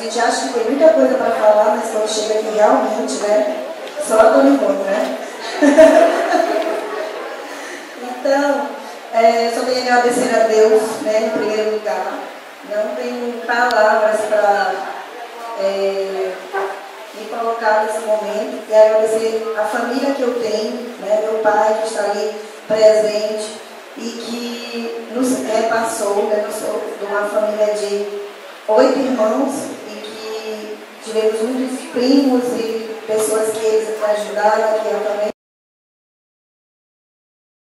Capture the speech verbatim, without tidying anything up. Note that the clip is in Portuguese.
gente acha que tem muita coisa para falar, mas quando chega aqui realmente, né? Só a dor em conta, né? Então, é, só tenho a agradecer a Deus, né, em primeiro lugar. Não tenho palavras para é, me colocar nesse momento. E agradecer a família que eu tenho, né, meu pai que está ali presente e que nos repassou, né, eu sou de uma família de oito irmãos e que tivemos muitos primos e pessoas que eles ajudaram aqui também.